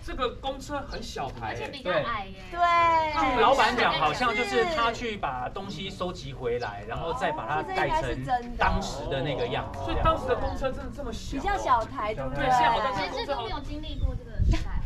这个公车很小台， 而且比较矮耶。 对。 据老板讲，好像就是他去把东西收集回来，然后再把它盖成当时的那个样子。 所以当时的公车真的这么小？ 比较小台，对不对？ 对，现在好像其实都没有经历过这个时代。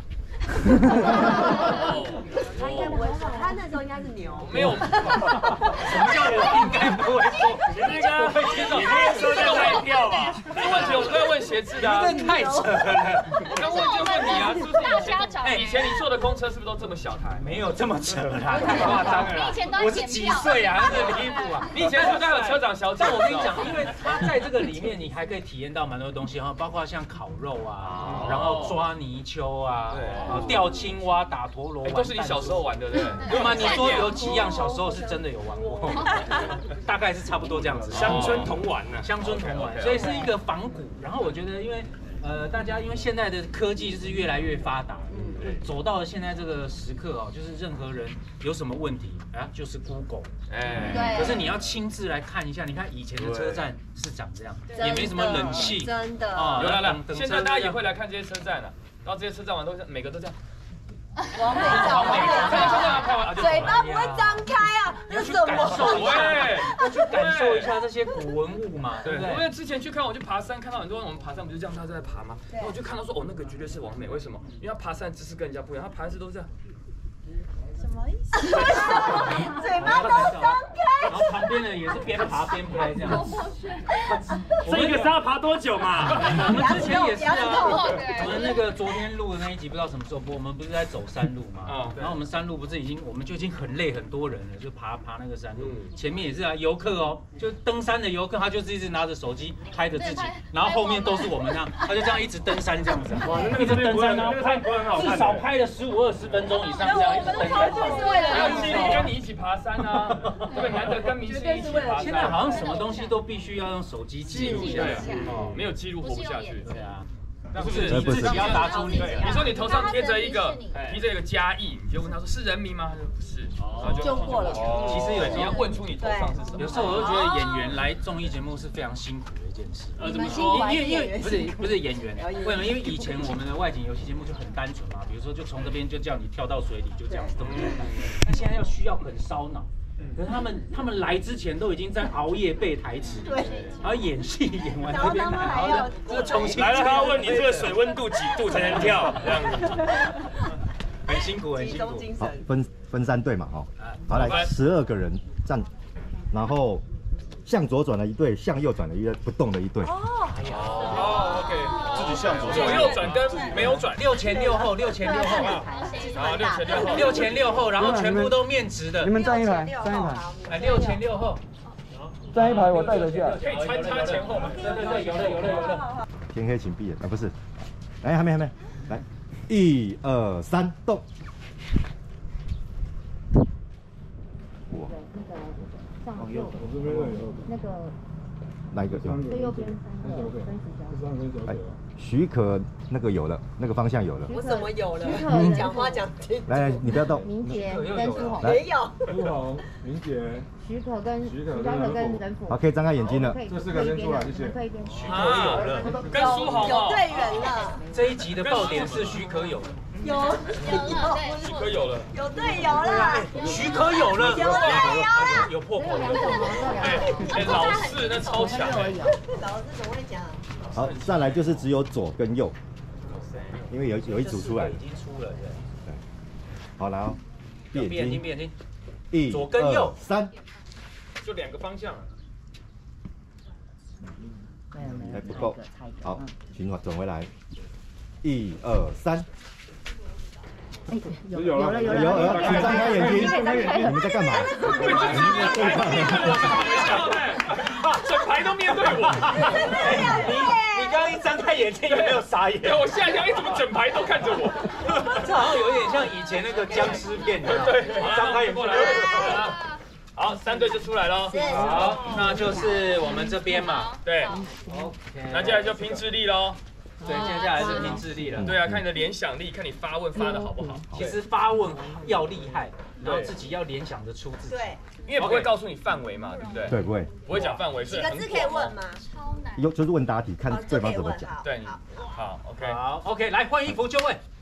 他应该不会说，他那时候应该是牛。 没有， 什么叫我应该不会说？ 那个会接受，你说这个太跳啊！这问题我都要问学制的， 这太扯了。 那问就问你啊，是不是大家找？ 以前你坐的公车是不是都这么小台？ 没有这么扯啦，太夸张了。 你以前都我是几岁啊？那个离谱啊！ 你以前是不是还有车长小姐？ 但我跟你讲，因为它在这个里面，你还可以体验到蛮多东西哈，包括像烤肉啊，然后抓泥鳅啊，钓青蛙、打陀螺， 都是你小时候玩的，对不对？ 对吗？你说有几样小时候是真的有玩过，大概是差不多这样子。 乡村童玩呢， 乡村童玩，所以是一个仿古。然后我觉得，因为大家因为现在的科技就是越来越发达，走到了现在这个时刻哦，就是任何人有什么问题啊，就是 Google， 对。 可是你要亲自来看一下，你看以前的车站是长这样，也没什么冷气， 真的啊， 有了，现在大家也会来看这些车站了，然后这些车站完都每个都这样。 王美照，嘴巴不会张开啊， 要去感受一下，要去感受一下这些古文物嘛，对不对？ 因为之前去看，我去爬山，看到很多人我们爬山不就这样他在爬吗？然后我就看到说，哦，那个绝对是王美，为什么？因为他爬山姿势跟人家不一样，他爬山姿都是这样。 什么意思？嘴巴都张开， 然后旁边的也是边爬边拍这样。 这一个山要爬多久嘛？ 我们之前也是啊，我们那个昨天录的那一集不知道什么时候播，我们不是在走山路嘛？然后我们山路不是我们就已经很累很多人了，就爬那个山路。前面也是啊，游客哦，就登山的游客，他就是一直拿着手机拍着自己，然后后面都是我们这样，他就这样一直登山这样子，一直登山，然后拍至少拍了15-20分钟以上这样一直登山。 是为了要记录跟你一起爬山啊，对，难得跟明星一起爬山。 现在好像什么东西都必须要用手机记录下来， 没有记录活不下去。 对啊， 不是你自己要答出你。 你说你头上贴着一个嘉义，你就问他说是人民吗？他说不是，然后就过了。 其实你要问出你头上是什么。 有时候我都觉得演员来综艺节目是非常辛苦的一件事。 怎么说？ 因为不是演员，为什么？因为以前我们的外景游戏节目就很单纯嘛，比如说就从这边就叫你跳到水里，就这样子动作。那现在需要很烧脑。可是他们来之前都已经在熬夜背台词，对，然后演戏演完这边来，然后就重新来了，他要问你这个水温度几度才能跳，这样子， 很辛苦，很辛苦。 好，分3队嘛，哦，好来12个人站，然后向左转了一队，向右转了一队，不动的一队。 哦 ，OK， 自己向左右转跟没有转 ，6前6后，6前6后啊，6前6后，然后全部都面直的。 你们站一排，站一排。 哎，6前6后， 站一排，我带着下。 可以穿插前后吗？ 对，有了。 天黑请闭眼，啊不是，来还没，来，1、2、3，动。哇。 往右，我这边有那个哪一个？ 最右边3个， 许可那个有了，那个方向有了。 我怎么有了？你讲话讲清楚。 来，你不要动。 明杰跟苏红也有。 苏红、明杰、 许可跟人府。 好，可以张开眼睛了。 这4个先出来，谢谢。 许可有了， 跟苏红有队员了。 这一集的爆点是许可有了。 有许可有了， 有队友了， 许可有了，有破口， 哎，老四那超强， 老师怎么会讲？ 好，再来就是只有左跟右，因为有一组出来， 已经出了，对。 好，来哦，闭眼睛，1、 左跟右 3， 就2个方向。 还不够，好，循环转回来，1、2、3。 有了， 请张开眼睛，你们在干嘛？ 整排都面对我。 你刚刚一张开眼睛有没有傻眼？ 对，我吓一跳，怎么整排都看着我？ 这好像有点像以前那个僵尸片， 对， 张开眼过来。 好，3队就出来喽。 好，那就是我们这边嘛。 对 ，OK。 那接下来就拼智力喽。 对，接下来是拼智力了。 对啊，看你的联想力，看你发问发的好不好。 其实发问要厉害，然后自己要联想得出自己。 对， 因为不会告诉你范围嘛，对不对？ 对，不会。 不会讲范围， 几个字可以问吗？ 超难。 就是问答题，看对方怎么讲。 对，好 ，OK， 好 ，OK， 来换衣服就问。